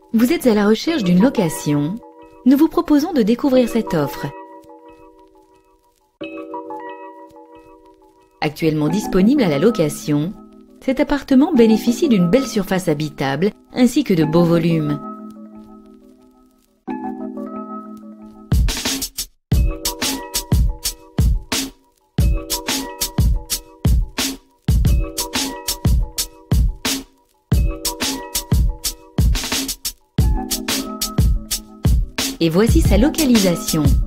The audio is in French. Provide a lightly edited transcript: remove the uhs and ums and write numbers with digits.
Vous êtes à la recherche d'une location? Nous vous proposons de découvrir cette offre. Actuellement disponible à la location, cet appartement bénéficie d'une belle surface habitable ainsi que de beaux volumes. Et voici sa localisation.